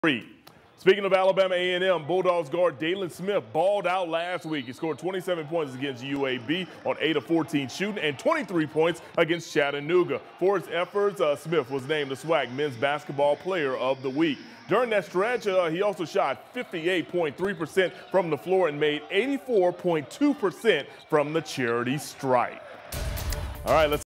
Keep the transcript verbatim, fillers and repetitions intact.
Speaking of Alabama A and M, Bulldogs guard Dailin Smith balled out last week. He scored twenty-seven points against U A B on eight of fourteen shooting and twenty-three points against Chattanooga. For his efforts, uh, Smith was named the SWAC Men's Basketball Player of the Week. During that stretch, uh, he also shot fifty-eight point three percent from the floor and made eighty-four point two percent from the charity stripe. All right, let's